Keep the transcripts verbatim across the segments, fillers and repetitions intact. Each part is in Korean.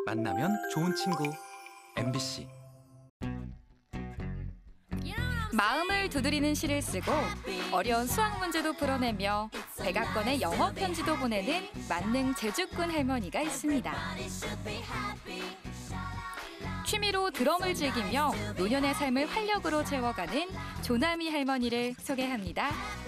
만나면 좋은 친구 엠비씨. 마음을 두드리는 시를 쓰고 어려운 수학 문제도 풀어내며 백악관의 영어 편지도 보내는 만능 제주꾼 할머니가 있습니다. 취미로 드럼을 즐기며 노년의 삶을 활력으로 채워가는 조남이 할머니를 소개합니다.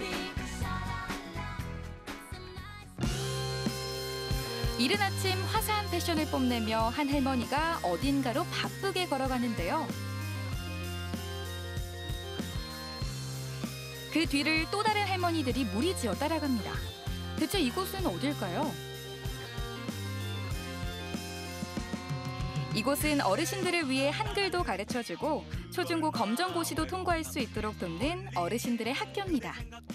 이른 아침 화사한 패션을 뽐내며 한 할머니가 어딘가로 바쁘게 걸어가는데요. 그 뒤를 또 다른 할머니들이 무리지어 따라갑니다. 대체 이곳은 어딜까요? 이곳은 어르신들을 위해 한글도 가르쳐주고 초중고 검정고시도 통과할 수 있도록 돕는 어르신들의 학교입니다.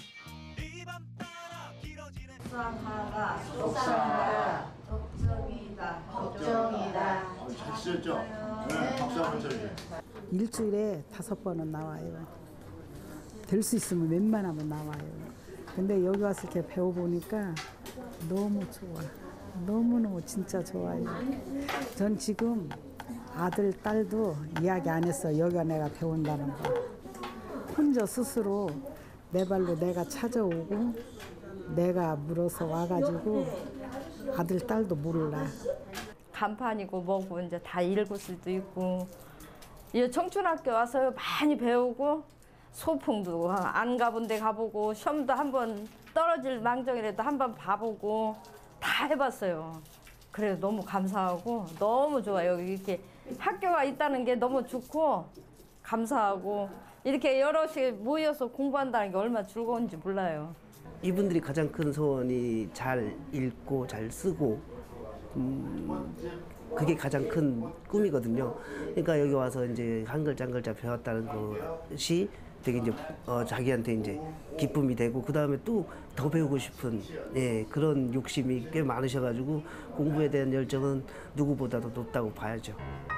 속상하다, 속상하다, 걱정이다, 걱정이다. 잘 쓰셨죠? 네, 박수 한번 쳐주세요. 일주일에 다섯 번은 나와요. 될 수 있으면 웬만하면 나와요. 근데 여기 와서 이렇게 배워보니까 너무 좋아. 너무너무 진짜 좋아요. 전 지금 아들, 딸도 이야기 안 했어. 여기가 내가 배운다는 거. 혼자 스스로 내 발로 내가 찾아오고 내가 물어서 와가지고 아들, 딸도 몰라. 간판이고 뭐고 이제 다 읽을 수도 있고. 이 청춘학교 와서 많이 배우고 소풍도 안 가본 데 가보고 시험도 한번 떨어질 망정이라도 한번 봐보고 다 해봤어요. 그래서 너무 감사하고 너무 좋아요. 여기 이렇게 학교가 있다는 게 너무 좋고 감사하고 이렇게 여럿이 모여서 공부한다는 게 얼마나 즐거운지 몰라요. 이분들이 가장 큰 소원이 잘 읽고 잘 쓰고 음, 그게 가장 큰 꿈이거든요. 그러니까 여기 와서 이제 한 글자 한 글자 배웠다는 것이 되게 이제 어, 자기한테 이제 기쁨이 되고 그 다음에 또 더 배우고 싶은 예, 그런 욕심이 꽤 많으셔가지고 공부에 대한 열정은 누구보다도 높다고 봐야죠.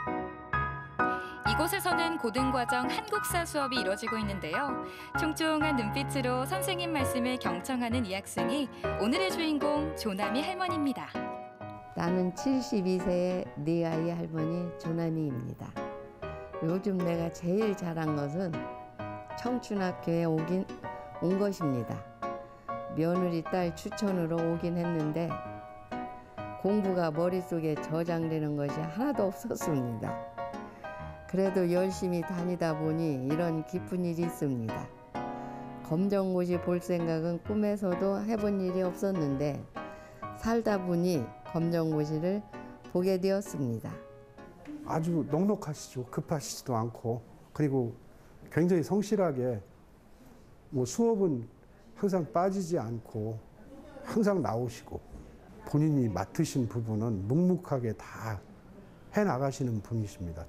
이곳에서는 고등과정 한국사 수업이 이뤄지고 있는데요. 총총한 눈빛으로 선생님 말씀을 경청하는 이 학생이 오늘의 주인공 조남이 할머니입니다. 나는 칠십이 세의 네 아이 할머니 조남이입니다. 요즘 내가 제일 잘한 것은 청춘학교에 오긴 온 것입니다. 며느리 딸 추천으로 오긴 했는데 공부가 머릿속에 저장되는 것이 하나도 없었습니다. 그래도 열심히 다니다 보니 이런 기쁜 일이 있습니다. 검정고시 볼 생각은 꿈에서도 해본 일이 없었는데 살다 보니 검정고시를 보게 되었습니다. 아주 넉넉하시죠. 급하시지도 않고 그리고 굉장히 성실하게 뭐 수업은 항상 빠지지 않고 항상 나오시고 본인이 맡으신 부분은 묵묵하게 다 해나가시는 분이십니다.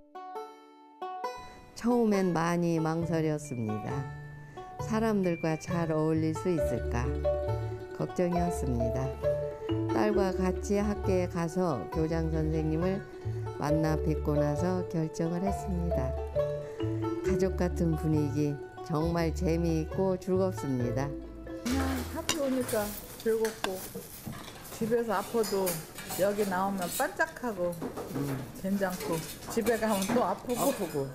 처음엔 많이 망설였습니다. 사람들과 잘 어울릴 수 있을까 걱정이었습니다. 딸과 같이 학교에 가서 교장 선생님을 만나 뵙고 나서 결정을 했습니다. 가족 같은 분위기 정말 재미있고 즐겁습니다. 그냥 학교 오니까 즐겁고 집에서 아파도 여기 나오면 반짝하고 음. 괜찮고 집에 가면 또 아프고 아프고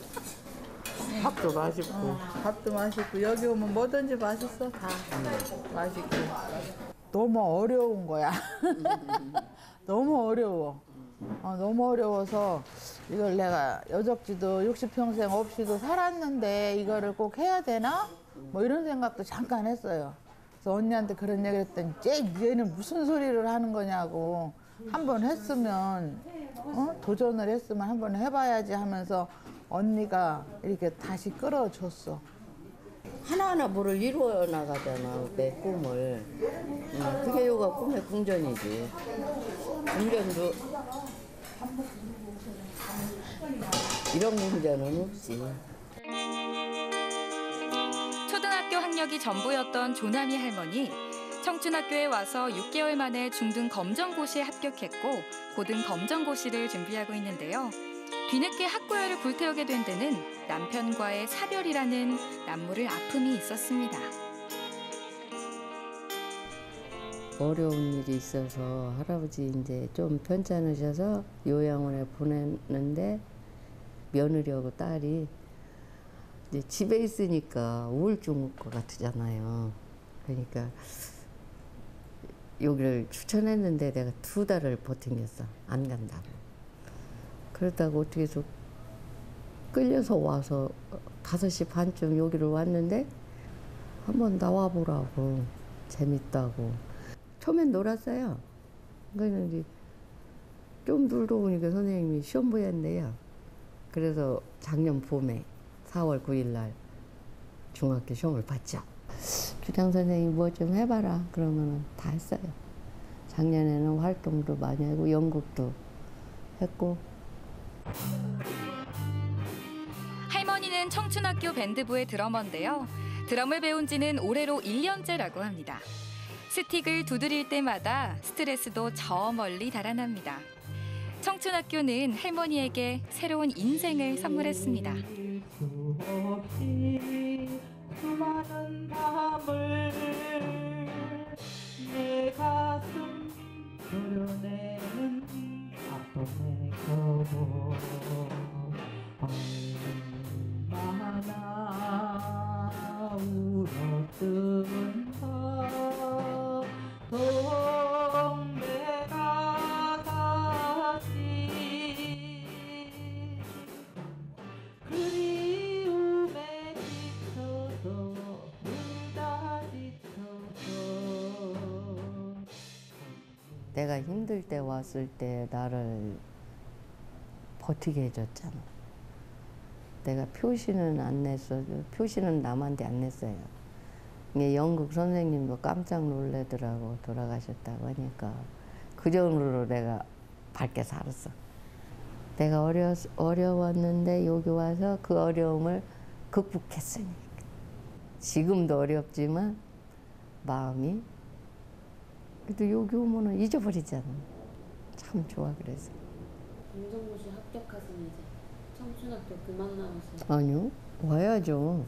밥도 맛있고 어, 밥도 맛있고 여기 오면 뭐든지 맛있어 다 음. 맛있고 너무 어려운 거야. 너무 어려워. 어, 너무 어려워서 이걸 내가 여적지도 육십 평생 없이도 살았는데 이거를 꼭 해야 되나? 뭐 이런 생각도 잠깐 했어요. 그래서 언니한테 그런 얘기를 했더니 쟤 얘는 무슨 소리를 하는 거냐고. 한번 했으면 어? 도전을 했으면 한번 해봐야지 하면서 언니가 이렇게 다시 끌어줬어. 하나하나 뭐를 이루어 나가잖아, 내 꿈을. 응, 그게 요가 꿈의 궁전이지. 궁전도 이런 궁전은 없지. 초등학교 학력이 전부였던 조남이 할머니. 청춘학교에 와서 육 개월 만에 중등 검정고시에 합격했고 고등 검정고시를 준비하고 있는데요. 뒤늦게 학구열을 불태우게 된 데는 남편과의 사별이라는 남모를 아픔이 있었습니다. 어려운 일이 있어서 할아버지 이제 좀 편찮으셔서 요양원에 보냈는데 며느리하고 딸이 이제 집에 있으니까 우울증 올 것 같잖아요. 그러니까 여기를 추천했는데 내가 두 달을 버팅겼어. 안 간다고. 그러다가 어떻게 해서 끌려서 와서 다섯 시 반쯤 여기를 왔는데 한번 나와보라고. 재밌다고. 처음엔 놀았어요. 그런데 좀 놀다 보니까 선생님이 시험 보야 한대요. 그래서 작년 봄에 사월 구일 날 중학교 시험을 봤죠. 주장 선생님이 뭐 좀 해봐라 그러면 다 했어요. 작년에는 활동도 많이 하고 연극도 했고. 할머니는 청춘학교 밴드부의 드러머인데요. 드럼을 배운 지는 올해로 일 년째라고 합니다. 스틱을 두드릴 때마다 스트레스도 저 멀리 달아납니다. 청춘학교는 할머니에게 새로운 인생을 선물했습니다. 수많은 밤을 내 가슴 도려내는 아픔의 거부 얼마나 울었던 동네가 다시 그리움에 지쳐서 울다 지쳐서. 내가 힘들 때 왔을 때 나를 버티게 해줬잖아. 내가 표시는 안 냈어. 표시는 남한테 안 냈어요. 이게 연극 선생님도 깜짝 놀래더라고. 돌아가셨다고 하니까. 그 정도로 내가 밝게 살았어. 내가 어려, 어려웠는데 여기 와서 그 어려움을 극복했으니까. 지금도 어렵지만 마음이 그래도 여기 오면은 잊어버리잖아. 참 좋아 그래서. 검정고시 합격하시면 이제 청춘학교 그만 나오세요? 아니요. 와야죠.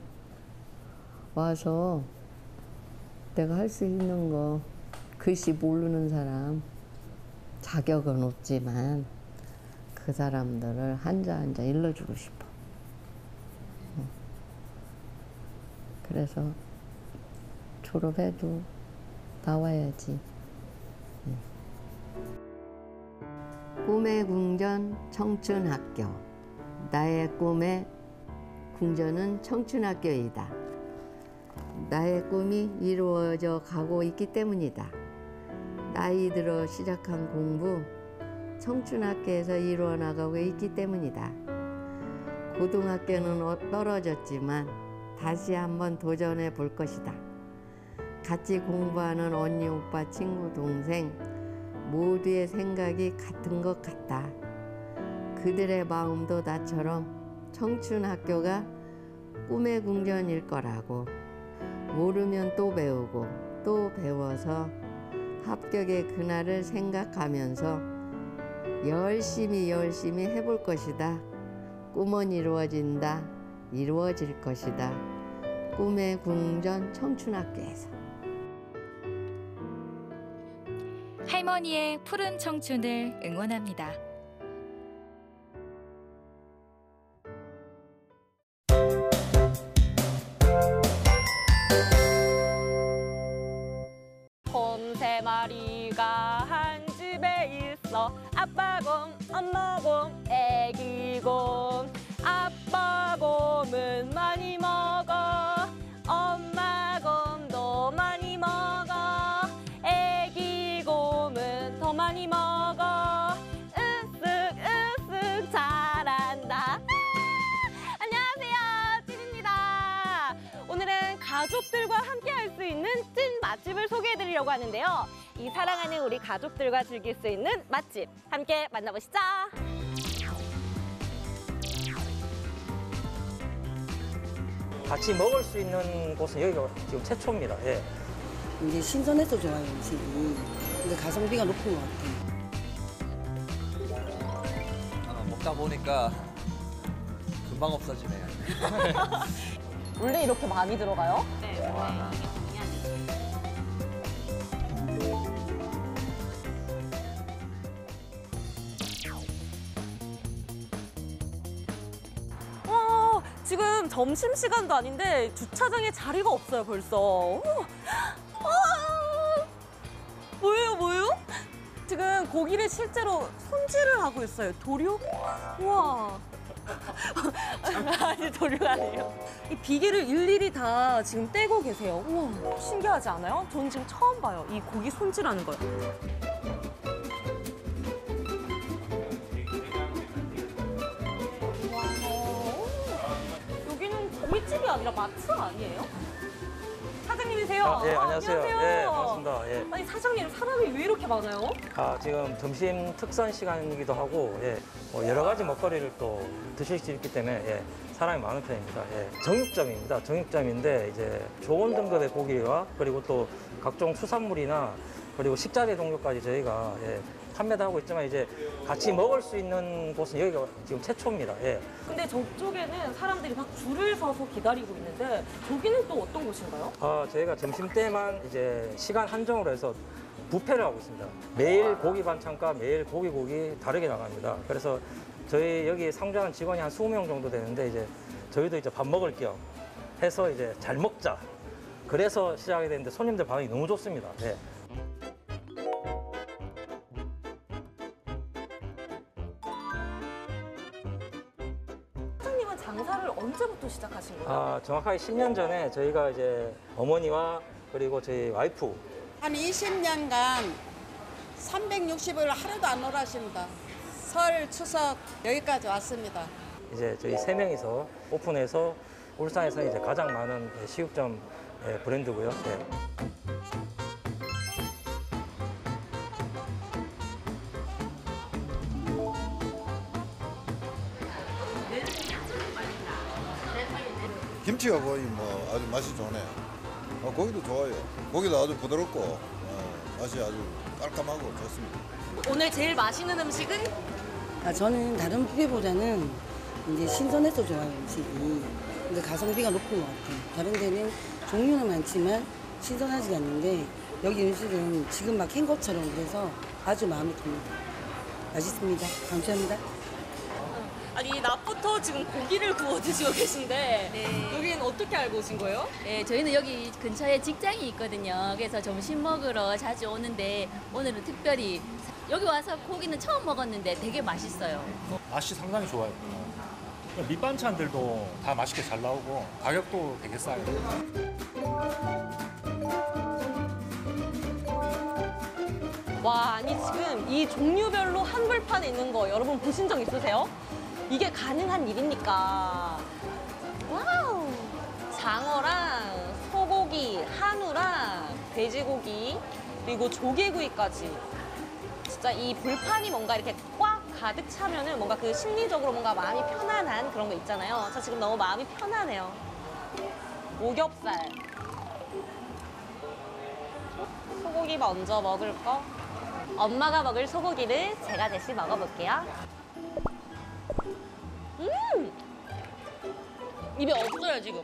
와서 내가 할 수 있는 거 글씨 모르는 사람 자격은 없지만 그 사람들을 한자 한자 일러주고 싶어. 그래서 졸업해도 나와야지. 꿈의 궁전 청춘학교. 나의 꿈의 궁전은 청춘학교이다. 나의 꿈이 이루어져 가고 있기 때문이다. 나이 들어 시작한 공부, 청춘학교에서 이루어 나가고 있기 때문이다. 고등학교는 떨어졌지만 다시 한번 도전해 볼 것이다. 같이 공부하는 언니, 오빠, 친구, 동생 모두의 생각이 같은 것 같다. 그들의 마음도 나처럼 청춘학교가 꿈의 궁전일 거라고. 모르면 또 배우고 또 배워서 합격의 그날을 생각하면서 열심히 열심히 해볼 것이다. 꿈은 이루어진다. 이루어질 것이다. 꿈의 궁전 청춘학교에서. 할머니의 푸른 청춘을 응원합니다. 곰 세 마리가 한 집에 있어. 아빠 곰, 엄마 곰, 애기 곰. 아빠 곰은 많이 먹어. 엄마 곰도 많이 먹어. 애기 곰은 더 많이 먹어. 으쓱 으쓱 잘한다. 아! 안녕하세요, 찐입니다. 오늘은 가족들과 함께 할 수 있는 찐 맛집을 소개해드리려고 하는데요. 이 사랑하는 우리 가족들과 즐길 수 있는 맛집 함께 만나보시죠. 같이 먹을 수 있는 곳은 여기가 지금 최초입니다. 예. 이제 신선해서 좋아요, 음식이. 근데 가성비가 높은 것 같아요. 어, 먹다 보니까 금방 없어지네요. 원래 이렇게 많이 들어가요? 네, 원래 이게 점심 시간도 아닌데 주차장에 자리가 없어요 벌써. 어머. 아, 뭐예요 뭐예요? 지금 고기를 실제로 손질을 하고 있어요. 도료? 우와. 아니 도료가 아니에요. 이 비계를 일일이 다 지금 떼고 계세요. 우와 신기하지 않아요? 저는 지금 처음 봐요. 이 고기 손질하는 걸. 와, 여기는 고깃집이 아니라 마트 아니에요? 사장님이세요? 아, 예, 아, 안녕하세요. 안녕하세요. 예, 반갑습니다. 예. 아니 사장님 사람이 왜 이렇게 많아요? 아, 지금 점심 특선 시간이기도 하고, 예, 뭐 여러 가지 먹거리를 또 드실 수 있기 때문에, 예, 사람이 많은 편입니다. 예, 정육점입니다. 정육점인데, 이제 좋은 등급의 고기와 그리고 또 각종 수산물이나 그리고 식자재 종류까지 저희가, 예, 판매도 하고 있지만 이제 같이 먹을 수 있는 곳은 여기가 지금 최초입니다. 예. 근데 저쪽에는 사람들이 막 줄을 서서 기다리고 있는데 저기는 또 어떤 곳인가요? 아, 저희가 점심 때만 이제 시간 한정으로 해서 뷔페를 하고 있습니다. 매일 고기 반찬과 매일 고기국이 다르게 나갑니다. 그래서 저희 여기 상주하는 직원이 한 이십 명 정도 되는데 이제 저희도 이제 밥 먹을 겸 해서 이제 잘 먹자. 그래서 시작이 됐는데 손님들 반응이 너무 좋습니다. 예. 사장님은 장사를 언제부터 시작하신 거예요? 아, 정확하게 십 년 전에 저희가 이제 어머니와 그리고 저희 와이프 한 이십 년간 삼백육십 일 하루도 안 놀았습니다. 설, 추석 여기까지 왔습니다. 이제 저희 세 명이서 오픈해서 울산에서 이제 가장 많은 식육점 브랜드고요. 네. 김치가 거의 뭐 아주 맛이 좋네요. 어, 고기도 좋아요. 고기도 아주 부드럽고 어, 맛이 아주 깔끔하고 좋습니다. 오늘 제일 맛있는 음식은? 아, 저는 다른 뷔페보다는 이제 신선해서 좋아요, 음식이. 근데 가성비가 높은 것 같아요. 다른 데는 종류는 많지만 신선하지가 않는데 여기 음식은 지금 막 한 것처럼 그래서 아주 마음에 듭니다. 맛있습니다. 감사합니다. 아니 낮부터 지금 고기를 구워 드시고 계신데 네. 여기는 어떻게 알고 오신 거예요? 네, 저희는 여기 근처에 직장이 있거든요. 그래서 점심 먹으러 자주 오는데 오늘은 특별히 여기 와서 고기는 처음 먹었는데 되게 맛있어요. 맛이 상당히 좋아요. 밑반찬들도 다 맛있게 잘 나오고 가격도 되게 싸요. 와, 아니 지금 이 종류별로 한글판에 있는 거 여러분 보신 적 있으세요? 이게 가능한 일입니까? 와우! 장어랑 소고기, 한우랑 돼지고기, 그리고 조개구이까지. 진짜 이 불판이 뭔가 이렇게 꽉 가득 차면은 뭔가 그 심리적으로 뭔가 마음이 편안한 그런 거 있잖아요. 저 지금 너무 마음이 편하네요. 오겹살. 소고기 먼저 먹을 거. 엄마가 먹을 소고기를 제가 대신 먹어볼게요. 음! 입에 없어요, 지금.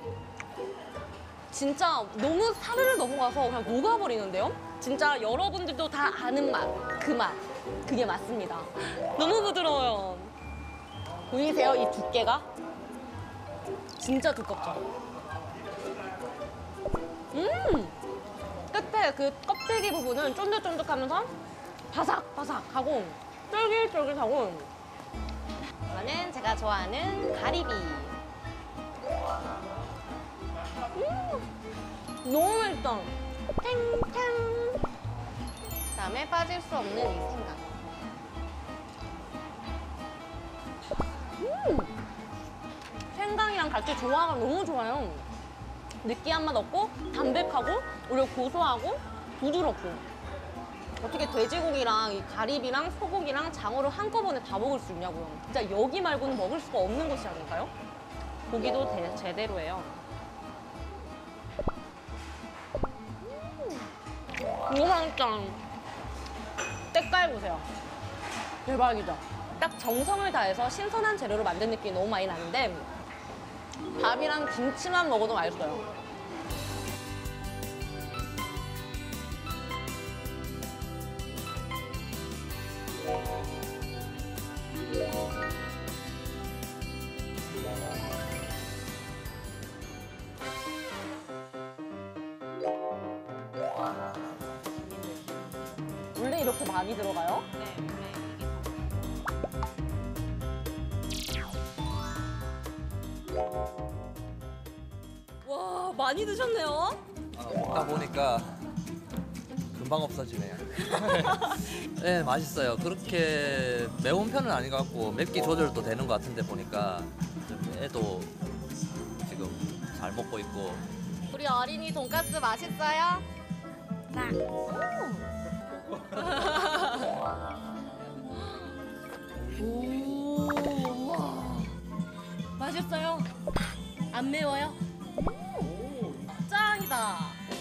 진짜 너무 사르르 넘어가서 그냥 녹아버리는데요? 진짜 여러분들도 다 아는 맛, 그 맛. 그게 맞습니다. 너무 부드러워요. 보이세요, 이 두께가? 진짜 두껍죠? 음! 끝에 그 껍데기 부분은 쫀득쫀득하면서 바삭바삭하고 쫄깃쫄깃하고 이거는 제가 좋아하는 가리비. 음! 너무 맛있다. 탱탱. 그다음에 빠질 수 없는 이 생강. 음! 생강이랑 같이 조화가 너무 좋아요. 느끼한 맛 없고 담백하고 오히려 고소하고 부드럽고. 어떻게 돼지고기랑 이 가리비랑 소고기랑 장어를 한꺼번에 다 먹을 수 있냐고요. 진짜 여기 말고는 먹을 수가 없는 곳이 아닐까요? 고기도 대, 제대로예요. 음, 너무 맛있다. 때깔 보세요. 대박이죠? 딱 정성을 다해서 신선한 재료로 만든 느낌이 너무 많이 나는데 밥이랑 김치만 먹어도 맛있어요. 원래 이렇게 많이 들어가요? 네, 와, 많이 드셨네요. 아, 먹다 보니까 금방 없어지네요. 네, 맛있어요. 그렇게 매운 편은 아닌 것 같고 맵기 조절도 되는 것 같은데 보니까 좀 애도 지금 잘 먹고 있고. 우리 어린이 돈가스 맛있어요? 나. 오, 우와. 맛있어요? 안 매워요? 음, 짱이다.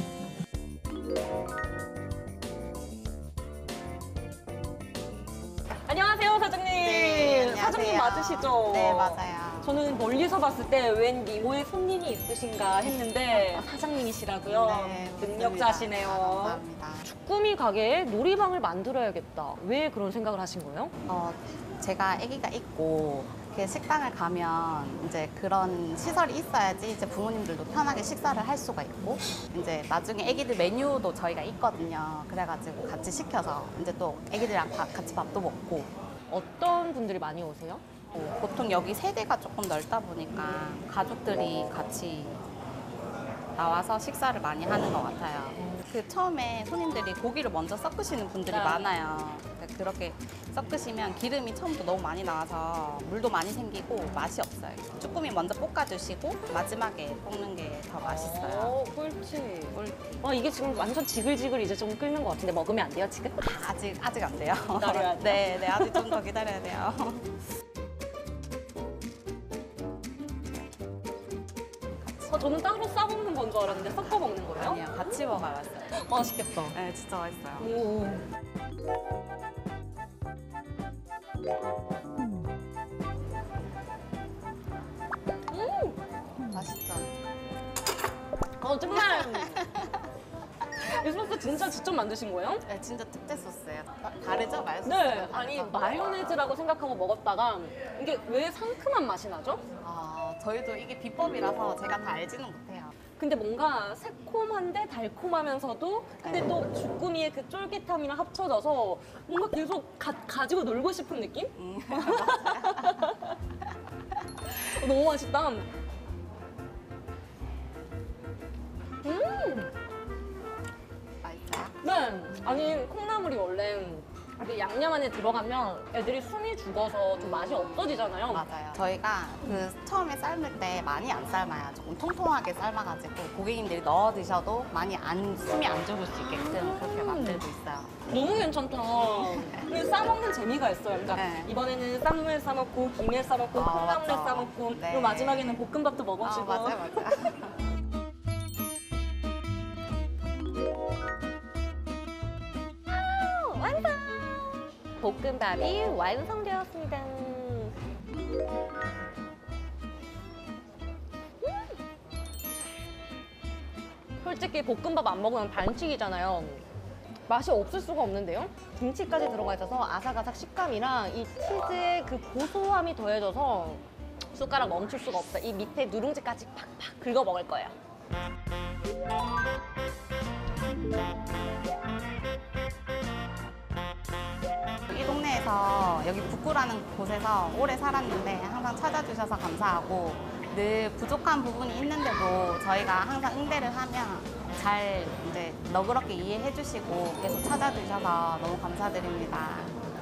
안녕하세요, 사장님. 네, 안녕하세요. 사장님 맞으시죠? 네, 맞아요. 저는 멀리서 봤을 때 웬 이모의 손님이 있으신가 했는데 사장님이시라고요? 네, 능력자시네요. 아, 감사합니다. 주꾸미 가게에 놀이방을 만들어야겠다. 왜 그런 생각을 하신 거예요? 어, 제가 아기가 있고 그 식당을 가면 이제 그런 시설이 있어야지 이제 부모님들도 편하게 식사를 할 수가 있고 이제 나중에 아기들 메뉴도 저희가 있거든요. 그래가지고 같이 시켜서 이제 또 아기들이랑 밥- 같이 밥도 먹고. 어떤 분들이 많이 오세요? 어, 보통 여기 세대가 조금 넓다 보니까 가족들이 같이 나와서 식사를 많이 하는 것 같아요. 그 처음에 손님들이 고기를 먼저 섞으시는 분들이 네. 많아요. 그러니까 그렇게 섞으시면 기름이 처음부터 너무 많이 나와서 물도 많이 생기고 맛이 없어요. 쭈꾸미 먼저 볶아주시고 마지막에 볶는 게 더 맛있어요. 오, 꿀팁. 와, 이게 지금 완전 지글지글 이제 좀 끓는 것 같은데 먹으면 안 돼요, 지금? 아직 아직 안 돼요. 기다려야 돼요? 네, 네, 아직 좀 더 기다려야 돼요. 어, 저는 따로 싸먹는 건 줄 알았는데 섞어 먹는 거예요? 아니요, 같이 먹어봤어요. 맛있겠다. 네, 진짜 맛있어요. 오. 음, 맛있죠? 어, 정말. 이 소스 진짜 직접 만드신 거예요? 네, 진짜 특제 소스예요. 다르죠, 말소스? 네, 아니 마요네즈라고 생각하고 먹었다가 이게 왜 상큼한 맛이 나죠? 아, 저희도 이게 비법이라서 제가 다 알지는 못해요. 근데 뭔가 새콤한데 달콤하면서도 근데 또 주꾸미의 그 쫄깃함이랑 합쳐져서 뭔가 계속 가, 가지고 놀고 싶은 느낌? 음, 너무 맛있다. 음! 맛있어요? 네, 아니 콩나물이 원래 그 양념 안에 들어가면 애들이 숨이 죽어서 좀 맛이 없어지잖아요. 맞아요. 저희가 그 처음에 삶을 때 많이 안 삶아요. 조금 통통하게 삶아가지고 고객님들이 넣어 드셔도 많이 안 숨이 안 죽을 수 있게끔 그렇게 만들고 있어요. 너무 괜찮다. 그리고 싸먹는 재미가 있어요. 그러니까 네. 이번에는 쌈을 싸먹고 김에 싸먹고 아, 콩나물에 맞죠. 싸먹고 네. 그리고 마지막에는 볶음밥도 먹어주고. 아, 맞아요, 맞아요. 아, 완성! 볶음밥이 완성되었습니다. 솔직히 볶음밥 안 먹으면 반칙이잖아요. 맛이 없을 수가 없는데요. 김치까지 들어가 있어서 아삭아삭 식감이랑 이 치즈의 그 고소함이 더해져서 숟가락 멈출 수가 없어요. 이 밑에 누룽지까지 팍팍 긁어 먹을 거예요. 이 동네에서 여기 북구라는 곳에서 오래 살았는데 항상 찾아주셔서 감사하고 늘 부족한 부분이 있는데도 저희가 항상 응대를 하면 잘 이제 너그럽게 이해해 주시고 계속 찾아주셔서 너무 감사드립니다.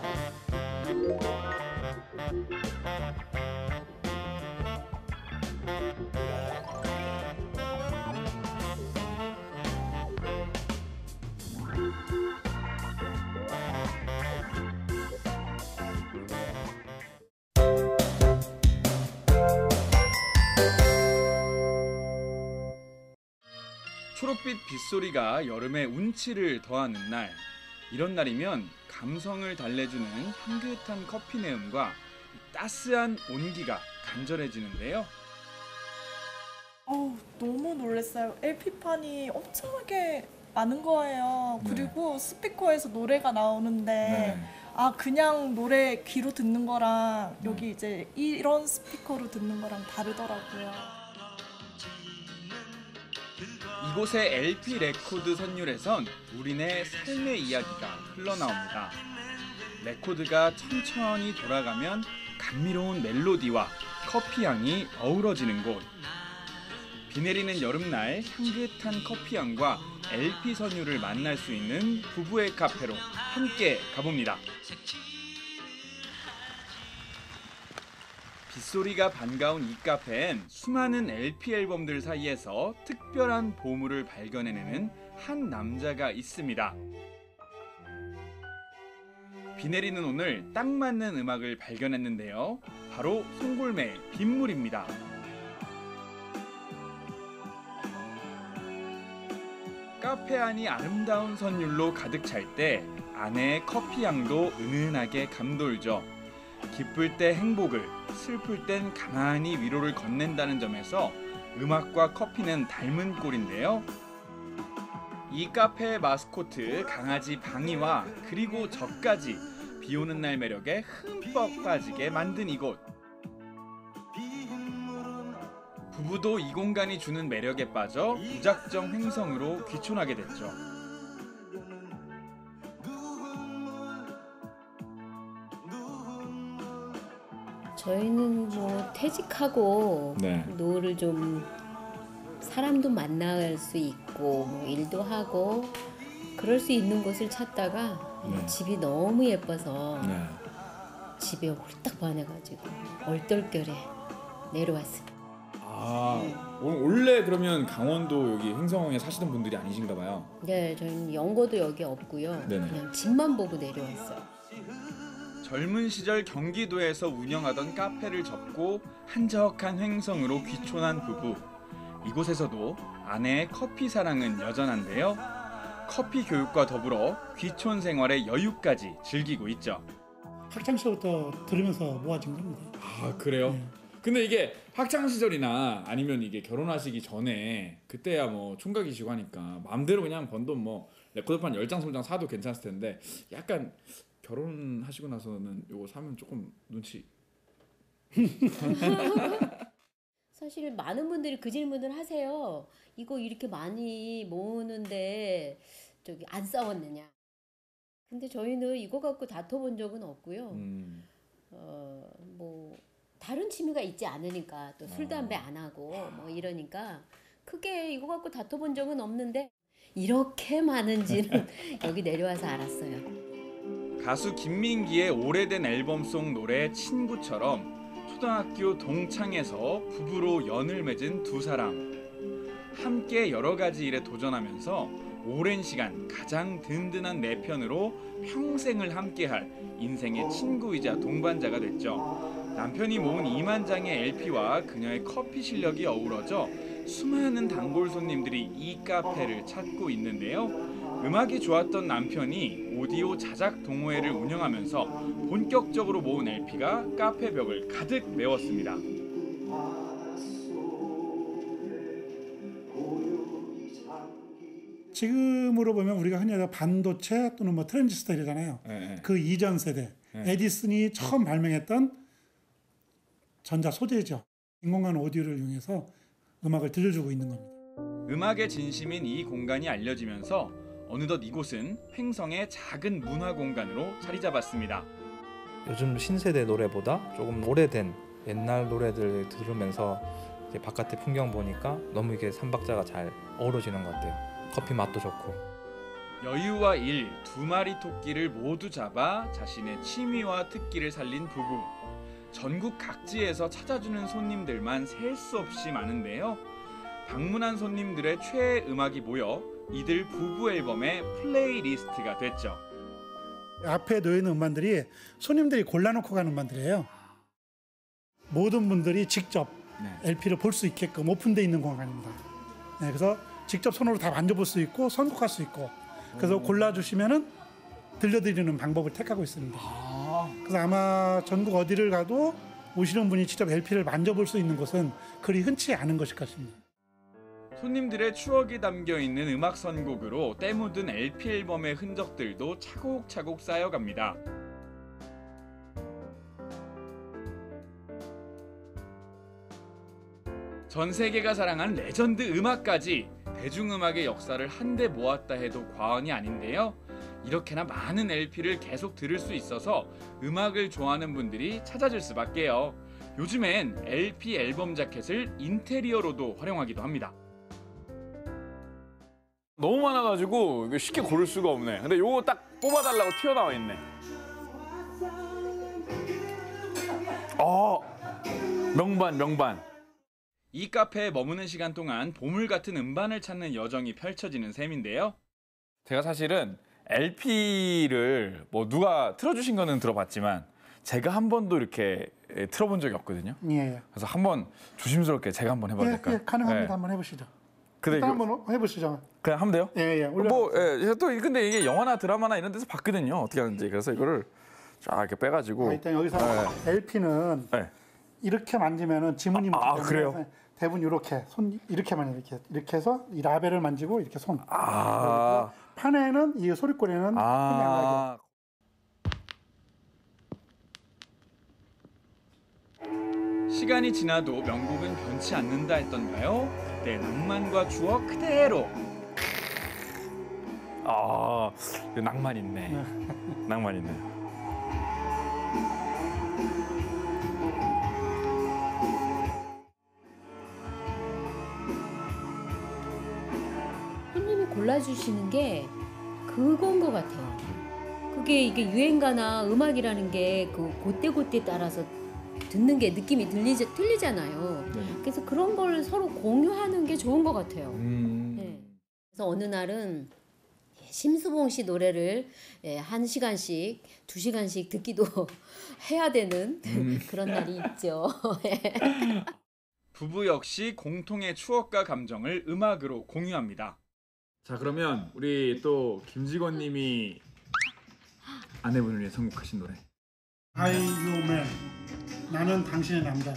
초록빛 빗소리가 여름의 운치를 더하는 날. 이런 날이면 감성을 달래주는 향긋한 커피 내음과 따스한 온기가 간절해지는데요. 어우, 너무 놀랐어요. 엘피판이 엄청나게 많은 거예요. 네. 그리고 스피커에서 노래가 나오는데 네. 아 그냥 노래 귀로 듣는 거랑 여기 이제 이런 스피커로 듣는 거랑 다르더라고요. 이곳의 엘피 레코드 선율에선 우리네 삶의 이야기가 흘러나옵니다. 레코드가 천천히 돌아가면 감미로운 멜로디와 커피 향이 어우러지는 곳. 비 내리는 여름날 향긋한 커피 향과 엘피 선율을 만날 수 있는 부부의 카페로 함께 가봅니다. 빗소리가 반가운 이 카페엔 수많은 엘피 앨범들 사이에서 특별한 보물을 발견해내는 한 남자가 있습니다. 비 내리는 오늘 딱 맞는 음악을 발견했는데요. 바로 송골매의 빗물입니다. 카페 안이 아름다운 선율로 가득 찰 때 안에 커피 향도 은은하게 감돌죠. 기쁠 때 행복을, 슬플 땐 가만히 위로를 건넨다는 점에서 음악과 커피는 닮은 꼴인데요. 이 카페의 마스코트 강아지 방이와 그리고 저까지 비 오는 날 매력에 흠뻑 빠지게 만든 이곳. 부부도 이 공간이 주는 매력에 빠져 무작정 횡성으로 귀촌하게 됐죠. 저희는 뭐 퇴직하고 네. 노후를 좀 사람도 만날 수 있고 뭐 일도 하고 그럴 수 있는 곳을 찾다가 네. 집이 너무 예뻐서 네. 집에 홀딱 반해가지고 얼떨결에 내려왔습니다. 아, 원래 그러면 강원도 여기 횡성에 사시던 분들이 아니신가 봐요. 네, 저희는 연고도 여기 없고요. 네네. 그냥 집만 보고 내려왔어요. 젊은 시절 경기도에서 운영하던 카페를 접고 한적한 횡성으로 귀촌한 부부. 이곳에서도 아내의 커피 사랑은 여전한데요. 커피 교육과 더불어 귀촌 생활의 여유까지 즐기고 있죠. 학창시절부터 들으면서 모아진 겁니다. 아, 그래요? 네. 근데 이게 학창 시절이나 아니면 이게 결혼하시기 전에 그때야 뭐 총각이시고 하니까 마음대로 그냥 번 돈 뭐 레코드판 열 장, 스무 장 사도 괜찮을 텐데 약간 결혼하시고 나서는 요거 사면 조금 눈치. 사실 많은 분들이 그 질문을 하세요. 이거 이렇게 많이 모으는데 저기 안 싸웠느냐. 근데 저희는 이거 갖고 다퉈본 적은 없고요. 음. 어, 뭐 다른 취미가 있지 않으니까 또 술 담배 안 하고 뭐 이러니까 크게 이거 갖고 다퉈본 적은 없는데 이렇게 많은지는 여기 내려와서 알았어요. 가수 김민기의 오래된 앨범 속 노래 친구처럼 초등학교 동창에서 부부로 연을 맺은 두 사람. 함께 여러 가지 일에 도전하면서 오랜 시간 가장 든든한 내 편으로 평생을 함께할 인생의 친구이자 동반자가 됐죠. 남편이 모은 이만 장의 엘피와 그녀의 커피 실력이 어우러져 수많은 단골 손님들이 이 카페를 찾고 있는데요. 음악이 좋았던 남편이 오디오 자작 동호회를 운영하면서 본격적으로 모은 엘피가 카페 벽을 가득 메웠습니다. 지금으로 보면 우리가 흔히 말해서 반도체 또는 뭐 트랜지스터 이러잖아요. 네. 그 이전 세대 네. 에디슨이 처음 발명했던 전자 소재죠. 인공관 오디오를 이용해서 음악을 들려주고 있는 겁니다. 음악의 진심인 이 공간이 알려지면서 어느덧 이곳은 횡성의 작은 문화 공간으로 자리 잡았습니다. 요즘 신세대 노래보다 조금 오래된 옛날 노래들 들으면서 이제 바깥의 풍경 보니까 너무 이게 삼박자가 잘 어우러지는 것 같아요. 커피 맛도 좋고. 여유와 일, 두 마리 토끼를 모두 잡아 자신의 취미와 특기를 살린 부부. 전국 각지에서 찾아주는 손님들만 셀 수 없이 많은데요. 방문한 손님들의 최애 음악이 모여 이들 부부 앨범의 플레이리스트가 됐죠. 앞에 놓여있는 음반들이 손님들이 골라놓고 가는 음반들이에요. 모든 분들이 직접 네. 엘피를 볼 수 있게끔 오픈되어 있는 공간입니다. 네, 그래서 직접 손으로 다 만져볼 수 있고 선곡할 수 있고 그래서 골라주시면은 들려드리는 방법을 택하고 있습니다. 그래서 아마 전국 어디를 가도 오시는 분이 직접 엘피를 만져볼 수 있는 곳은 그리 흔치 않은 것일 것입니다. 손님들의 추억이 담겨있는 음악 선곡으로 때 묻은 엘피 앨범의 흔적들도 차곡차곡 쌓여갑니다. 전 세계가 사랑한 레전드 음악까지 대중음악의 역사를 한데 모았다 해도 과언이 아닌데요. 이렇게나 많은 엘피를 계속 들을 수 있어서 음악을 좋아하는 분들이 찾아줄 수밖에요. 요즘엔 엘피 앨범 자켓을 인테리어로도 활용하기도 합니다. 너무 많아가지고 이거 쉽게 고를 수가 없네. 근데 요거 딱 뽑아달라고 튀어나와 있네. 어, 명반 명반. 이 카페에 머무는 시간 동안 보물 같은 음반을 찾는 여정이 펼쳐지는 셈인데요. 제가 사실은 엘피를 뭐 누가 틀어주신 거는 들어봤지만 제가 한 번도 이렇게 틀어본 적이 없거든요. 예. 그래서 한번 조심스럽게 제가 한번 해봐도 예, 될까요? 예, 가능합니다. 네. 한번 해보시죠. 근데 일단 이거- 한번 해보시죠. 그냥 하면 돼요? 예, 예. 뭐, 예, 또 근데 이게 영화나 드라마나 이런 데서 봤거든요. 어떻게 하는지. 그래서 이거를 쫙 이렇게 빼가지고. 아, 일단 여기서 예. 엘피는 네. 이렇게 만지면은 지문이 묻기 아, 때문에 그래요? 대부분 이렇게 손 이렇게만 이렇게 이렇게 해서 이 라벨을 만지고 이렇게 손. 아. 판에는 이 소리꼬리는 손이 안 아. 시간이 지나도 명곡은 변치 않는다 했던가요? 그때 낭만과 추억 그대로. 아, 낭만 있네. 낭만 있네. 손님이 골라주시는 게 그건 것 같아요. 그게 이게 유행가나 음악이라는 게 그 그때그때 따라서 듣는 게 느낌이 들리지, 틀리잖아요. 그래서 그런 걸 서로 공유하는 게 좋은 것 같아요. 네. 그래서 어느 날은 심수봉 씨 노래를 예, 한 시간씩, 두 시간씩 듣기도 해야 되는 음. 그런 날이 있죠. 부부 역시 공통의 추억과 감정을 음악으로 공유합니다. 자, 그러면 우리 또 김직원님이 아내분을 위해 선곡하신 노래. I You Man. 나는 당신의 남자.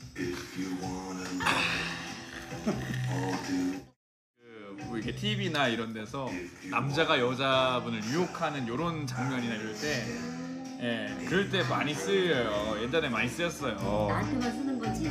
뭐 이렇게 티비나 이런 데서 남자가 여자분을 유혹하는 이런 장면이나 이럴 때, 예, 그럴 때 많이 쓰여요. 예전에 많이 쓰였어요. 나한테만 쓰는 거지?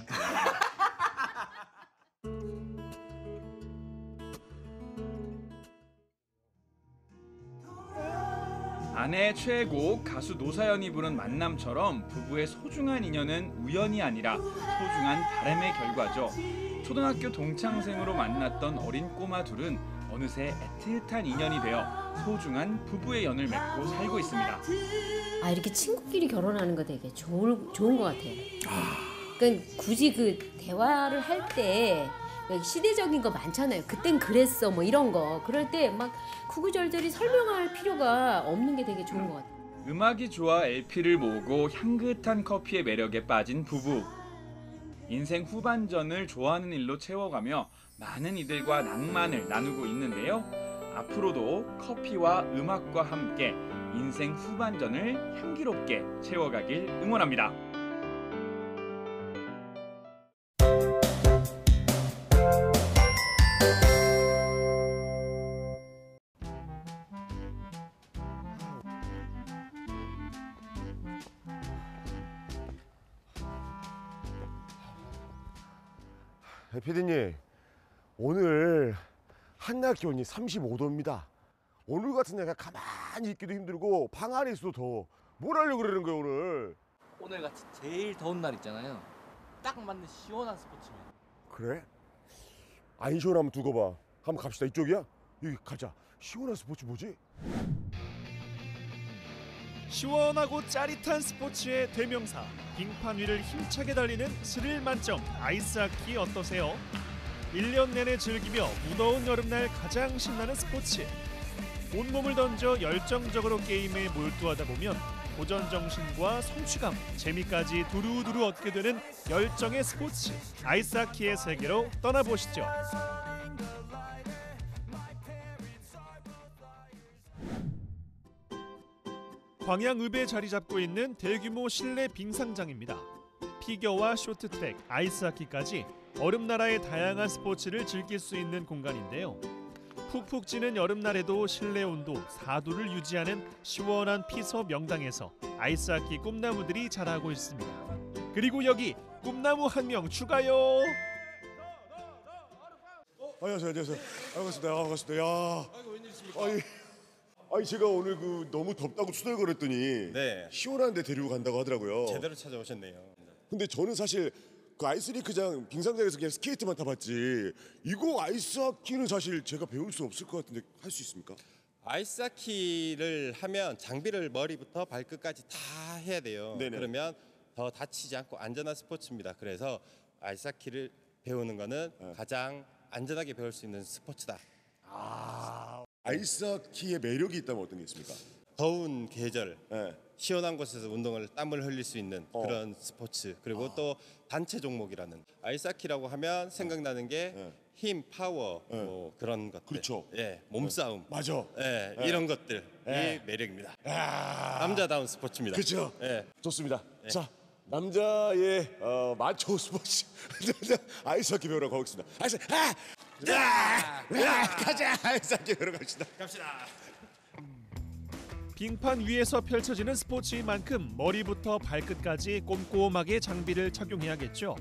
아내의 최애곡 가수 노사연이 부른 만남처럼 부부의 소중한 인연은 우연이 아니라 소중한 바람의 결과죠. 초등학교 동창생으로 만났던 어린 꼬마 둘은 어느새 애틋한 인연이 되어 소중한 부부의 연을 맺고 살고 있습니다. 아, 이렇게 친구끼리 결혼하는 거 되게 좋을, 좋은 것 같아요. 그러니까 굳이 그 대화를 할 때 시대적인 거 많잖아요. 그땐 그랬어 뭐 이런 거. 그럴 때 막 구구절절히 설명할 필요가 없는 게 되게 좋은 것 같아요. 음악이 좋아 엘피를 모으고 향긋한 커피의 매력에 빠진 부부. 인생 후반전을 좋아하는 일로 채워가며 많은 이들과 낭만을 나누고 있는데요. 앞으로도 커피와 음악과 함께 인생 후반전을 향기롭게 채워가길 응원합니다. 피디님, 오늘 한낮 기온이 삼십오 도입니다. 오늘 같은 날가 가만히 있기도 힘들고 방 안에 있어도 더워. 뭘 하려고 그러는 거예요 오늘? 오늘 같이 제일 더운 날 있잖아요. 딱 맞는 시원한 스포츠면. 그래? 안 시원하면 두고 봐. 한번 갑시다. 이쪽이야? 여기 가자. 시원한 스포츠 뭐지? 시원하고 짜릿한 스포츠의 대명사, 빙판 위를 힘차게 달리는 스릴 만점 아이스하키 어떠세요? 일 년 내내 즐기며 무더운 여름날 가장 신나는 스포츠. 온몸을 던져 열정적으로 게임에 몰두하다 보면 도전 정신과 성취감, 재미까지 두루두루 얻게 되는 열정의 스포츠, 아이스하키의 세계로 떠나보시죠. 광양읍에 자리 잡고 있는 대규모 실내 빙상장입니다. 피겨와 쇼트트랙, 아이스하키까지 얼음나라의 다양한 스포츠를 즐길 수 있는 공간인데요. 푹푹 찌는 여름날에도 실내 온도 사 도를 유지하는 시원한 피서 명당에서 아이스하키 꿈나무들이 자라고 있습니다. 그리고 여기 꿈나무 한 명 추가요. 안녕하세요, 안녕하세요. 아, 반갑습니다. 아, 반갑습니다. 야. 아이고 웬일이십니까? 아니, 아니 제가 오늘 그 너무 덥다고 투덜거렸더니 네. 시원한데 데리고 간다고 하더라고요. 제대로 찾아오셨네요. 근데 저는 사실 그 아이스링크장 빙상장에서 그냥 스케이트만 타봤지 이거 아이스하키는 사실 제가 배울 수 없을 것 같은데 할 수 있습니까? 아이스하키를 하면 장비를 머리부터 발끝까지 다 해야 돼요. 네네. 그러면 더 다치지 않고 안전한 스포츠입니다. 그래서 아이스하키를 배우는 거는 네. 가장 안전하게 배울 수 있는 스포츠다. 아, 아이스하키의 매력이 있다면 어떤 게 있습니까? 더운 계절, 네. 시원한 곳에서 운동을 땀을 흘릴 수 있는 어. 그런 스포츠. 그리고 또 단체 종목이라는 아이스하키라고 하면 생각나는 게 힘, 파워, 뭐 그런 것들. 그렇죠. 예, 몸싸움. 맞아. 예, 예. 이런 것들이 예. 매력입니다. 아. 남자다운 스포츠입니다. 그렇죠. 예. 좋습니다. 예. 자, 남자의 어, 마초 스포츠 아이스하키 배우러 가보겠습니다. 아이스, 아, 야, 야, 가자. 아이스하키 배우러 갑시다. 갑시다. 빙판 위에서 펼쳐지는 스포츠인 만큼 머리부터 발끝까지 꼼꼼하게 장비를 착용해야겠죠.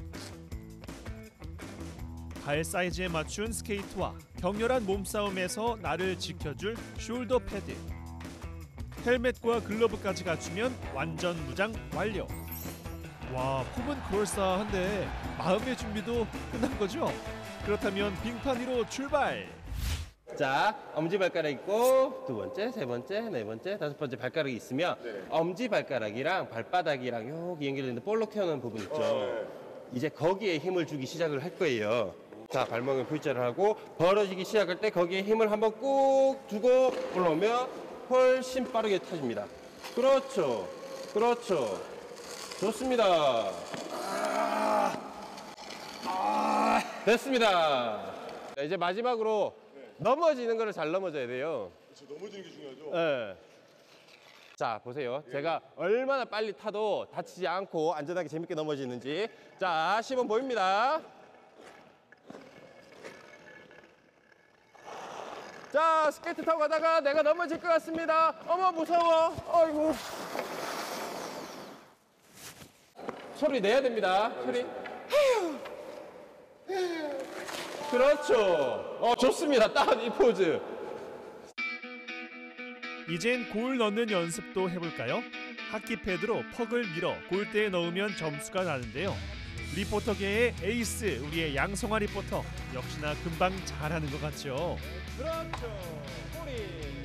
발 사이즈에 맞춘 스케이트와 격렬한 몸싸움에서 나를 지켜줄 숄더 패드. 헬멧과 글러브까지 갖추면 완전 무장 완료. 와, 폼은 그럴싸한데 마음의 준비도 끝난 거죠? 그렇다면 빙판 위로 출발! 자, 엄지발가락 있고 두 번째, 세 번째, 네 번째, 다섯 번째 발가락이 있으면 엄지발가락이랑 발바닥이랑 여기 연결되는 볼록 튀어나오는 부분 있죠. 이제 거기에 힘을 주기 시작을 할 거예요. 자, 발목에 V자를 하고 벌어지기 시작할 때 거기에 힘을 한번 꾹 주고 올라오면 훨씬 빠르게 타집니다. 그렇죠. 그렇죠. 좋습니다. 됐습니다. 자, 이제 마지막으로 넘어지는 거를 잘 넘어져야 돼요. 그렇죠. 넘어지는 게 중요하죠. 네. 자, 보세요. 제가 얼마나 빨리 타도 다치지 않고 안전하게 재밌게 넘어지는지. 자, 시범 보입니다. 자, 스케이트 타고 가다가 내가 넘어질 것 같습니다. 어머, 무서워. 아이고. 소리 내야 됩니다. 소리. 그렇죠. 어, 좋습니다. 딱 이 포즈. 이젠 골 넣는 연습도 해볼까요? 하키 패드로 퍽을 밀어 골대에 넣으면 점수가 나는데요. 리포터계의 에이스, 우리의 양성화 리포터. 역시나 금방 잘하는 것 같죠? 그렇죠. 꼬리.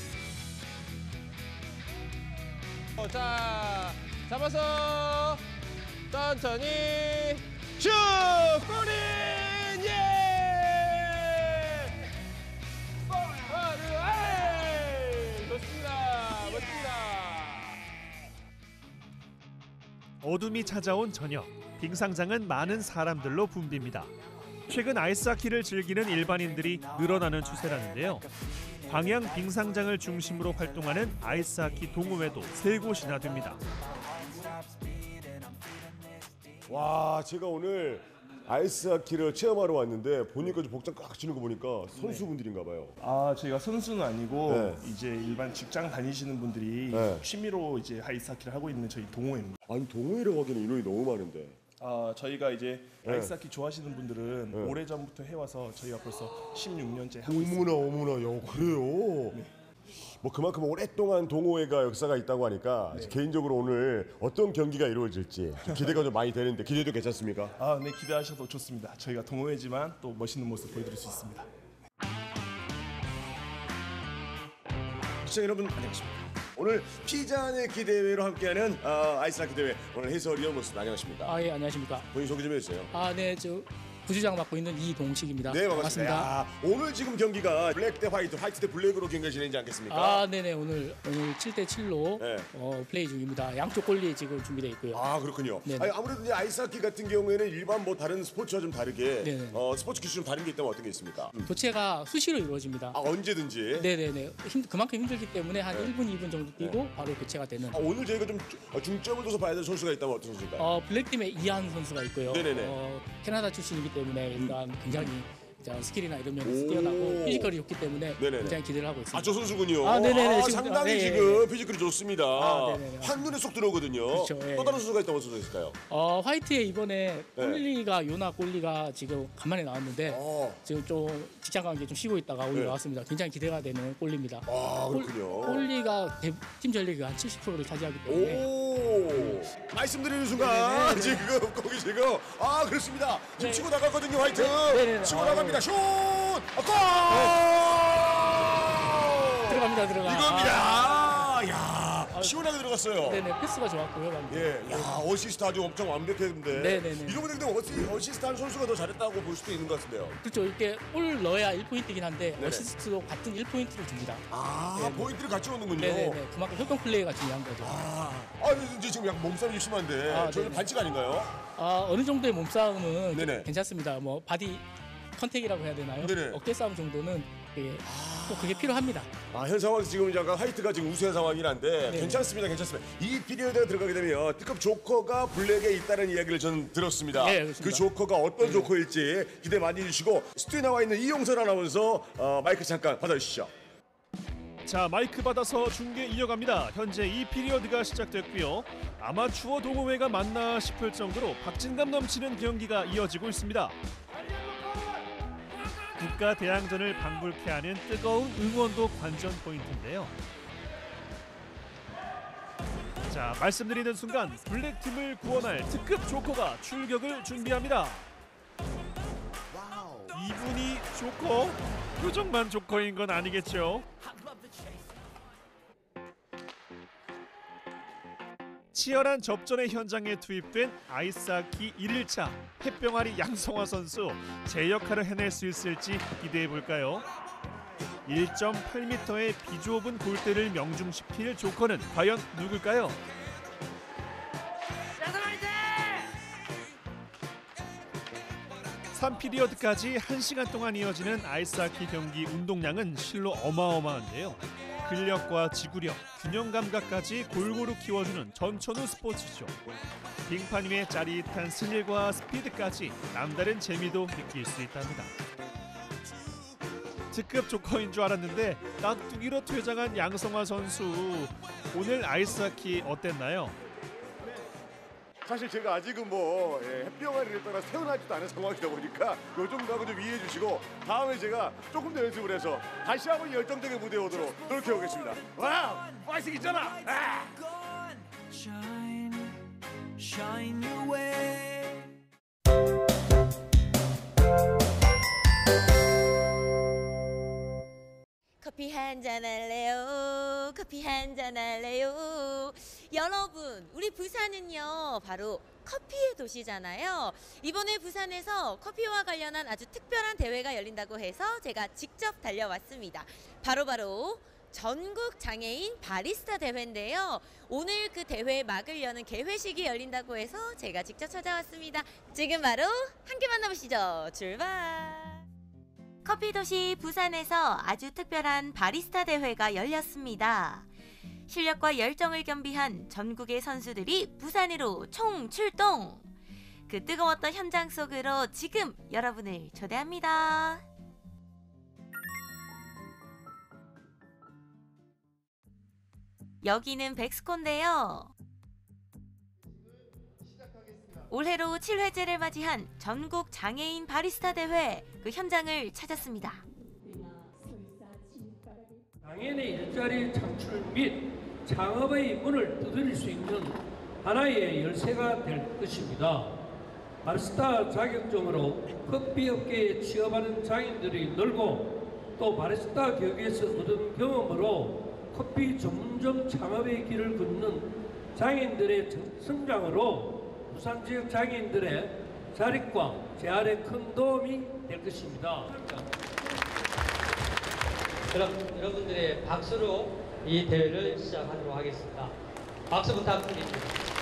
어, 자, 잡아서 천천히 슛! 꼬리! 예! 좋습니다. 멋집니다. 어둠이 찾아온 저녁, 빙상장은 많은 사람들로 붐빕니다. 최근 아이스하키를 즐기는 일반인들이 늘어나는 추세라는데요. 광양 빙상장을 중심으로 활동하는 아이스하키 동호회도 세 곳이나 됩니다. 와, 제가 오늘 아이스하키를 체험하러 왔는데 보니까 좀 복장 꽉 치는 거 보니까 선수분들인가 봐요. 아, 저희가 선수는 아니고 네. 이제 일반 직장 다니시는 분들이 네. 취미로 이제 아이스하키를 하고 있는 저희 동호회입니다. 아니, 동호회를 하기에는 인원이 너무 많은데. 아, 저희가 이제 네. 아이스하키 좋아하시는 분들은 네. 오래전부터 해와서 저희가 벌써 십육 년째 하고 있습니다. 어머나 어머나, 야, 그래요? 네. 뭐 그만큼 오랫동안 동호회가 역사가 있다고 하니까 네. 개인적으로 오늘 어떤 경기가 이루어질지 좀 기대가 좀 많이 되는데 기대도 괜찮습니까? 아, 네, 기대하셔도 좋습니다. 저희가 동호회지만 또 멋있는 모습 보여드릴 수 있습니다. 시청자 여러분 안녕하십니까? 오늘 피자네 기대회로 함께하는 어, 아이스하키 대회 오늘 해설위원 모습 안녕하십니까? 아, 예, 안녕하십니까? 본인 소개 좀 해주세요. 아, 네, 저 부주장 맡고 있는 이동식입니다. 네, 반갑습니다. 야, 오늘 지금 경기가 블랙 대 화이트, 화이트 대 블랙으로 경기가 진행되지 않겠습니까? 아, 네네, 오늘 오늘 칠 대 칠로 네. 어, 플레이 중입니다. 양쪽 골리 지금 준비되어 있고요. 아, 그렇군요. 네네. 아니, 아무래도 이제 아이스하키 같은 경우에는 일반 뭐 다른 스포츠와 좀 다르게 네네. 어, 스포츠 기술 좀 다른 게 있다면 어떤 게 있습니까? 음. 교체가 수시로 이루어집니다. 아, 언제든지. 네네네. 힘, 그만큼 힘들기 때문에 한 네. 일 분, 이 분 정도 뛰고 바로 교체가 되는. 아, 오늘 저희가 좀 중점을 둬서 봐야 될 선수가 있다면 어떤 선수일까요? 어, 블랙팀의 이한 선수가 있고요. 네네네. 어, 캐나다 출신이기 때문에 일단 굉장히 자, 스킬이나 이런 면에서 뛰어나고 피지컬이 좋기 때문에 네네네. 굉장히 기대를 하고 있습니다. 아, 저 선수군요. 아, 네네네. 아, 지금, 상당히 네, 지금 네. 피지컬이 좋습니다. 아, 네네네. 한눈에 쏙 들어오거든요. 그렇죠, 예. 또 다른 선수가 있다면 어떤 선수가 있을까요? 어, 화이트에 이번에 네. 꼴리가 요나 꼴리가 지금 간만에 나왔는데 지금 좀 직장 관계 좀 쉬고 있다가 오늘 네. 나왔습니다. 굉장히 기대가 되는 꼴리입니다. 아, 그렇군요. 꼴리가 대- 팀 전력의 한 칠십 퍼센트를 차지하기 때문에 오, 말씀드리는 순간 네네네. 지금 거기 지금 아 그렇습니다. 지금 네. 치고 나갔거든요, 화이트. 네네네. 치고 아, 나갑니다. 슛! 아, 골! 들어갑니다, 들어가. 이겁니다. 야, 시원하게 들어갔어요. 네네, 패스가 좋았고요. 방금. 예, 야 어시스트 아주 엄청 완벽했는데. 네네네. 이러면 근데 어시, 어시스트한 선수가 더 잘했다고 볼 수도 있는 것 같은데요. 그렇죠. 이렇게 골 넣어야 일 포인트긴 한데 네네. 어시스트도 같은 일 포인트를 줍니다. 아, 네. 포인트를 같이 얻는군요. 네네네. 그만큼 협동 플레이가 중요한 거죠. 아, 이제 지금 약간 몸싸움이 심한데 아, 저는 네네. 반칙 아닌가요? 아, 어느 정도의 몸싸움은 네네. 괜찮습니다. 뭐 바디 컨택이라고 해야 되나요? 네네. 어깨 싸움 정도는 그게 꼭 그게 필요합니다. 아, 현 상황에서 지금 약간 화이트가 지금 우세한 상황이긴 한데 네. 괜찮습니다, 괜찮습니다. 이 피리어드가 들어가게 되면 특급 조커가 블랙에 있다는 이야기를 저는 들었습니다. 네, 그렇습니다. 그 조커가 어떤 조커일지 기대 많이 해주시고 스튜디오에 나와 있는 이용선 아나운서 어, 마이크 잠깐 받아주시죠. 자, 마이크 받아서 중계 이어갑니다. 현재 이 피리어드가 시작됐고요. 아마추어 동호회가 맞나 싶을 정도로 박진감 넘치는 경기가 이어지고 있습니다. 국가 대항전을 방불케 하는 뜨거운 응원도 관전 포인트인데요. 자, 말씀드리는 순간 블랙팀을 구원할 특급 조커가 출격을 준비합니다. 이분이 조커? 표정만 조커인 건 아니겠죠? 치열한 접전의 현장에 투입된 아이스하키 일 일차 햇병아리 양성화 선수, 제 역할을 해낼 수 있을지 기대해볼까요? 일 점 팔 미터의 비좁은 골대를 명중시킬 조커는 과연 누굴까요? 삼 피리어드까지 한 시간 동안 이어지는 아이스하키 경기 운동량은 실로 어마어마한데요. 근력과 지구력, 균형 감각까지 골고루 키워주는 전천후 스포츠죠. 빙판 위의 짜릿한 스릴과 스피드까지 남다른 재미도 느낄 수 있답니다. 특급 조커인 줄 알았는데 깍두기로 퇴장한 양성화 선수, 오늘 아이스하키 어땠나요? 사실 제가 아직은 뭐 예, 햇병아리를 따라 태어나지도 않은 상황이다 보니까 요 정도하고 좀 이해해 주시고 다음에 제가 조금 더 연습을 해서 다시 한번 열정적인 무대에 오도록 노력해 보겠습니다. 와우! 파이팅 있잖아! 아! 커피 한잔 할래요? 커피 한잔 할래요? 여러분, 우리 부산은요, 바로 커피의 도시잖아요. 이번에 부산에서 커피와 관련한 아주 특별한 대회가 열린다고 해서 제가 직접 달려왔습니다. 바로바로 전국 장애인 바리스타 대회인데요. 오늘 그 대회 막을 여는 개회식이 열린다고 해서 제가 직접 찾아왔습니다. 지금 바로 함께 만나보시죠. 출발! 커피도시 부산에서 아주 특별한 바리스타 대회가 열렸습니다. 실력과 열정을 겸비한 전국의 선수들이 부산으로 총출동! 그 뜨거웠던 현장 속으로 지금 여러분을 초대합니다. 여기는 백스코인데요. 올해로 칠 회째를 맞이한 전국 장애인 바리스타 대회, 그 현장을 찾았습니다. 장애인의 일자리 창출 및 창업의 문을 두드릴 수 있는 하나의 열쇠가 될 것입니다. 바리스타 자격증으로 커피업계에 취업하는 장애인들이 늘고 또 바리스타 교육에서 얻은 경험으로 커피 전문점 창업의 길을 걷는 장애인들의 성장으로 부산 지역 장애인들의 자립과 재활에 큰 도움이 될 것입니다. 그럼 여러분들의 박수로 이 대회를 시작하도록 하겠습니다. 박수 부탁드립니다.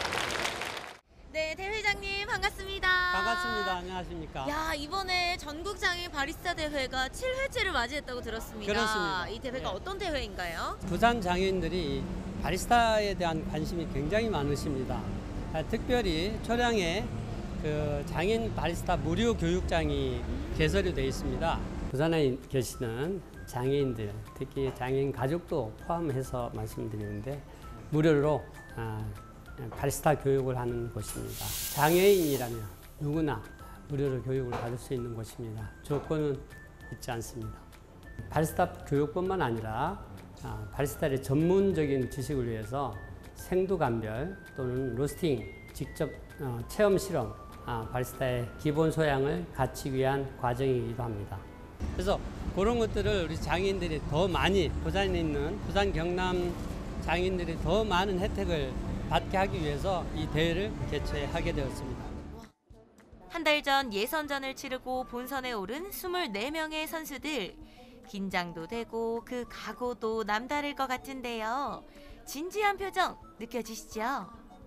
네, 대회장님 반갑습니다. 반갑습니다. 안녕하십니까. 야, 이번에 전국 장애인 바리스타 대회가 칠 회째를 맞이했다고 들었습니다. 그렇습니다. 이 대회가 네. 어떤 대회인가요? 부산 장애인들이 바리스타에 대한 관심이 굉장히 많으십니다. 아, 특별히 초량의 그 장인 바리스타 무료 교육장이 개설이 되어 있습니다. 부산에 계시는 장애인들, 특히 장애인 가족도 포함해서 말씀드리는데 무료로 아, 바리스타 교육을 하는 곳입니다. 장애인이라면 누구나 무료로 교육을 받을 수 있는 곳입니다. 조건은 있지 않습니다. 바리스타 교육뿐만 아니라 아, 바리스타의 전문적인 지식을 위해서 생두감별 또는 로스팅, 직접 어, 체험 실험, 아, 바리스타의 기본 소양을 갖추기 위한 과정이기도 합니다. 그래서 그런 것들을 우리 장애인들이 더 많이, 부산에 있는 부산 경남 장애인들이 더 많은 혜택을 받게 하기 위해서 이 대회를 개최하게 되었습니다. 한 달 전 예선전을 치르고 본선에 오른 스물네 명의 선수들. 긴장도 되고 그 각오도 남다를 것 같은데요. 진지한 표정 느껴지시죠?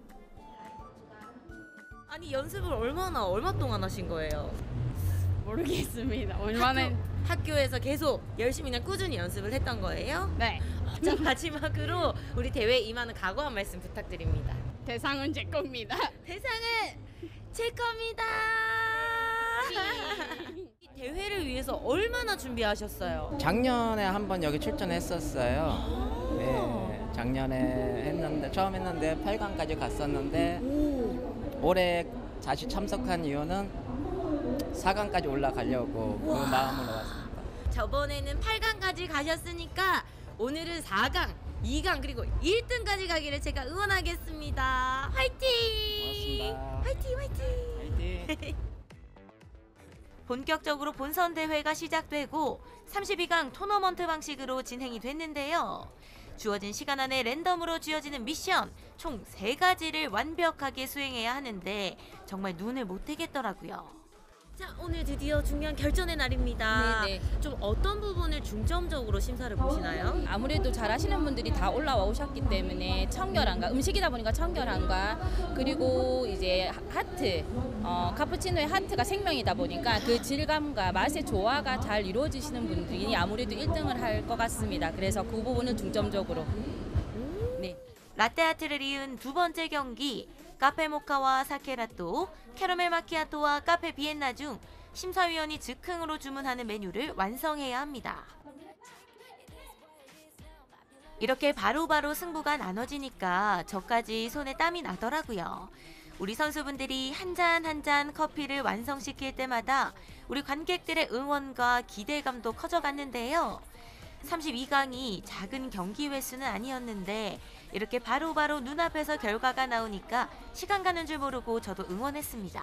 아니 연습을 얼마나 얼마 동안 하신 거예요? 모르겠습니다. 얼마나 학교, 학교에서 계속 열심히 그냥 꾸준히 연습을 했던 거예요? 네. 자 마지막으로 우리 대회에 임하는 각오 한 말씀 부탁드립니다. 대상은 제 겁니다. 대상은 제 겁니다. 이 대회를 위해서 얼마나 준비하셨어요? 작년에 한번 여기 출전했었어요. 네, 작년에 했는데 처음 했는데 팔 강까지 갔었는데 오. 올해 다시 참석한 이유는 사 강까지 올라가려고 그 우와. 마음으로 왔습니다. 저번에는 팔 강까지 가셨으니까 오늘은 사 강, 이 강 그리고 일 등까지 가기를 제가 응원하겠습니다. 화이팅! 고맙습니다. 화이팅 화이팅! 화이팅! 본격적으로 본선 대회가 시작되고 삼십이 강 토너먼트 방식으로 진행이 됐는데요. 주어진 시간 안에 랜덤으로 주어지는 미션 총 세 가지를 완벽하게 수행해야 하는데 정말 눈을 못 떼겠더라고요. 자, 오늘 드디어 중요한 결전의 날입니다. 네네. 좀 어떤 부분을 중점적으로 심사를 보시나요? 아무래도 잘하시는 분들이 다 올라와 오셨기 때문에 청결함과 음식이다 보니까 청결함과 그리고 이제 하트 어, 카푸치노의 하트가 생명이다 보니까 그 질감과 맛의 조화가 잘 이루어지시는 분들이 아무래도 일 등을 할 것 같습니다. 그래서 그 부분은 중점적으로. 네. 라떼아트를 이은 두 번째 경기 카페 모카와 사케라또, 캐러멜 마키아토와 카페 비엔나 중 심사위원이 즉흥으로 주문하는 메뉴를 완성해야 합니다. 이렇게 바로바로 승부가 나눠지니까 저까지 손에 땀이 나더라고요. 우리 선수분들이 한 잔 한 잔 커피를 완성시킬 때마다 우리 관객들의 응원과 기대감도 커져갔는데요. 삼십이 강이 작은 경기 횟수는 아니었는데 이렇게 바로바로 눈앞에서 결과가 나오니까 시간 가는 줄 모르고 저도 응원했습니다.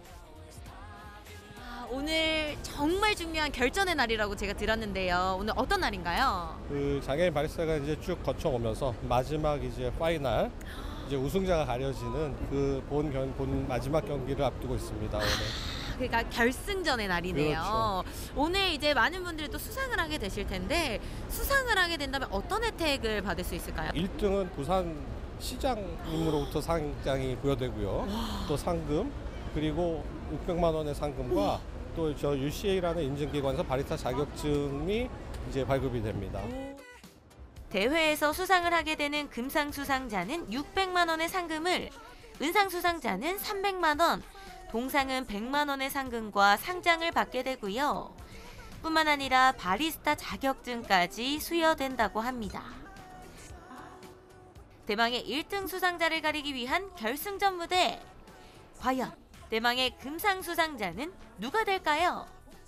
아, 오늘 정말 중요한 결전의 날이라고 제가 들었는데요. 오늘 어떤 날인가요? 그 장애인 바리스타가 이제 쭉 거쳐오면서 마지막 이제 파이널 이제 우승자가 가려지는 그 본 본 마지막 경기를 앞두고 있습니다. 오늘. 그러니까 결승전의 날이네요. 그렇죠. 오늘 이제 많은 분들이 또 수상을 하게 되실 텐데 수상을 하게 된다면 어떤 혜택을 받을 수 있을까요? 일 등은 부산 시장님으로부터 상장이 부여되고요. 또 상금 그리고 육백만 원의 상금과 또 저 유씨에이라는 인증기관에서 바리스타 자격증이 이제 발급이 됩니다. 대회에서 수상을 하게 되는 금상 수상자는 육백만 원의 상금을, 은상 수상자는 삼백만 원, 동상은 백만 원의 상금과 상장을 받게 되고요. 뿐만 아니라 바리스타 자격증까지 수여된다고 합니다. 대망의 일 등 수상자를 가리기 위한 결승전 무대. 과연 대망의 금상 수상자는 누가 될까요?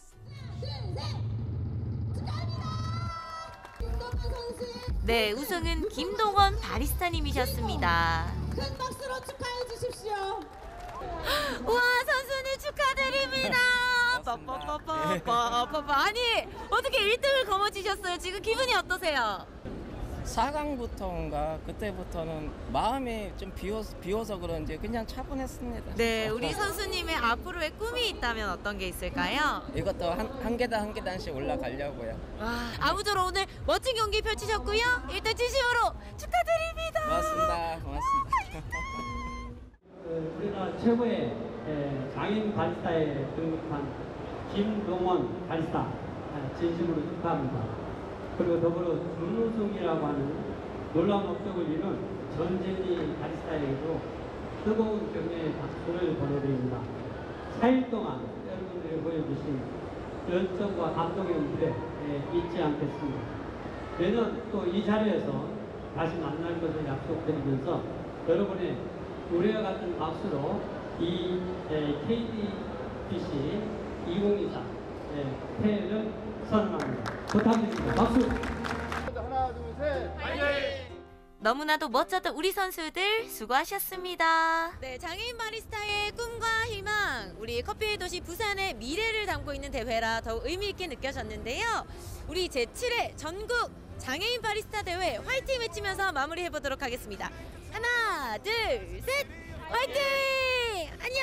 네, 우승은 김동원 바리스타님이셨습니다. 큰 박수로 축하해 주십시오. 우와, 선수님 축하드립니다. 빠빠빠빠빠빠빠. 아니, 어떻게 일 등을 거머쥐셨어요? 지금 기분이 어떠세요? 사 강부터인가 그때부터는 마음이 좀 비워서, 비워서 그런지 그냥 차분했습니다. 네, 우리 선수님의 앞으로의 꿈이 있다면 어떤 게 있을까요? 이것도 한, 한 계단 한 계단씩 올라가려고요. 와, 아무쪼록 오늘 멋진 경기 펼치셨고요. 일단 진심으로 축하드립니다. 고맙습니다. 고맙습니다. 우리나라 최고의 장인 바리스타에 등극한 김동원 바리스타 진심으로 축하합니다. 그리고 더불어 준우승이라고 하는 놀라운 업적을 이룬 전재미 바리스타에게도 뜨거운 격려의 박수를 보내드립니다. 사 일 동안 여러분들이 보여주신 열정과 감동의 무대 예, 잊지 않겠습니다. 내년 또 이 자리에서 다시 만날 것을 약속드리면서 여러분의 우리와 같은 박수로 이 예, 케이디피씨 이천이십사 예, 새해를 선언합니다. 부탁드립니다. 박수! 하나, 둘, 셋. 화이팅! 너무나도 멋졌던 우리 선수들 수고하셨습니다. 네, 장애인 바리스타의 꿈과 희망, 우리 커피의 도시 부산의 미래를 담고 있는 대회라 더욱 의미 있게 느껴졌는데요. 우리 제칠 회 전국 장애인 바리스타 대회 화이팅 외치면서 마무리해 보도록 하겠습니다. 하나, 둘, 셋, 화이팅! 안녕!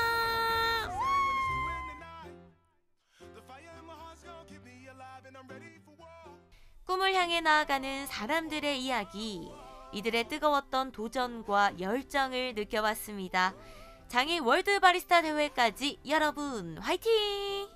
꿈을 향해 나아가는 사람들의 이야기, 이들의 뜨거웠던 도전과 열정을 느껴봤습니다. 장애인 월드 바리스타 대회까지 여러분 화이팅!